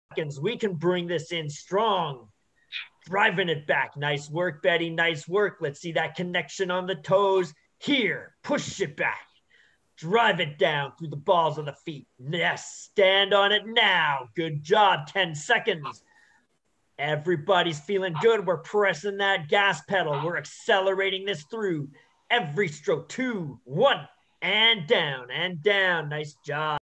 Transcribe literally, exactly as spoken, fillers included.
seconds. We can bring this in strong. Driving it back. Nice work, Betty. Nice work. Let's see that connection on the toes. Here, push it back. Drive it down through the balls of the feet. Yes, stand on it now. Good job. ten seconds. Everybody's feeling good. We're pressing that gas pedal. We're accelerating this through every stroke. Two, one, and down, and down. Nice job.